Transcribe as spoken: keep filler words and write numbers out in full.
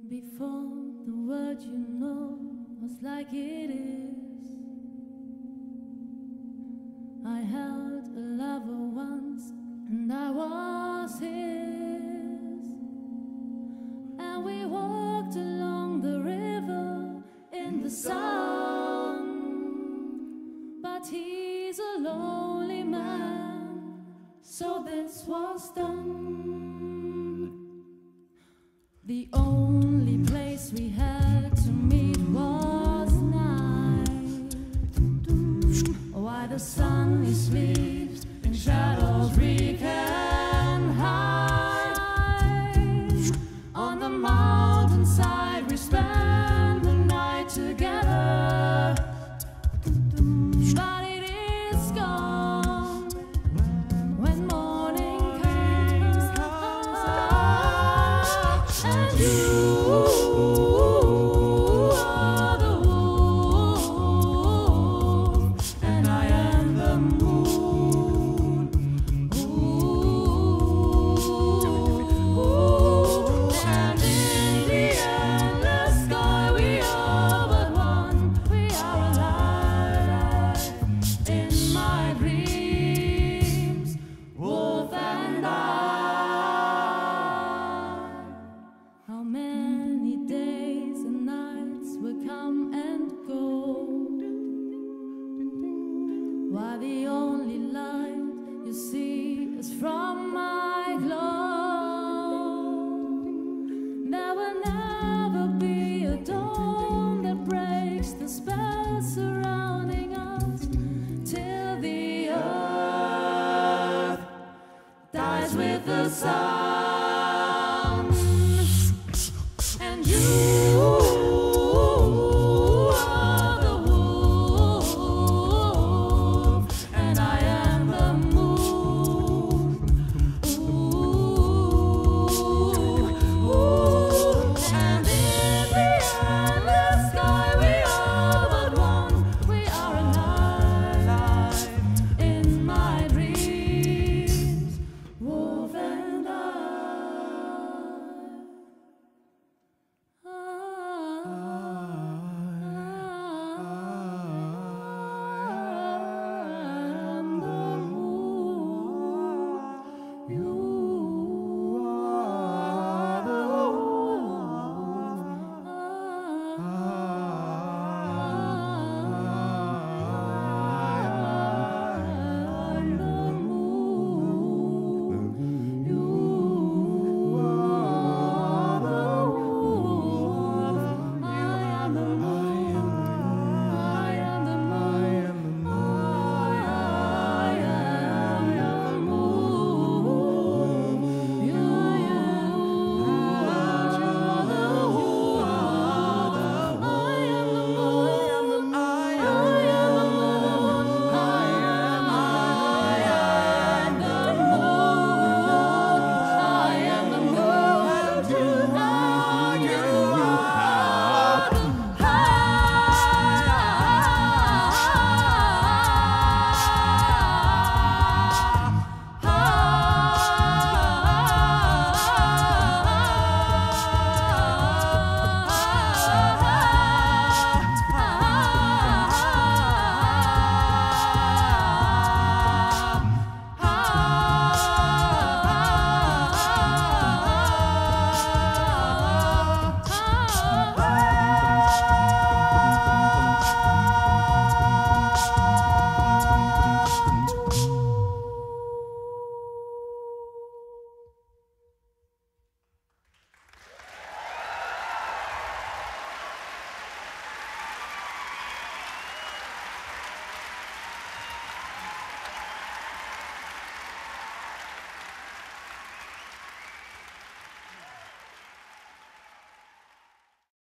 Before the world you know was like it is, I held a lover once and I was his, and we walked along the river in the sun. But he's a lonely man, so this was done. The only place we had to meet was night, while the sun is sleeps and shadows we can hide. On the mountainside we spend the night together, but it is gone when morning comes. And you are the wolf, and I am the moon. Ooh, and in the endless sky we are but one. We are alive in my dreams, wolf and I. How many days and nights will come and go, while the only light you see is from my glow. There will never be a dawn that breaks the spell surrounding us, till the earth dies with the sun.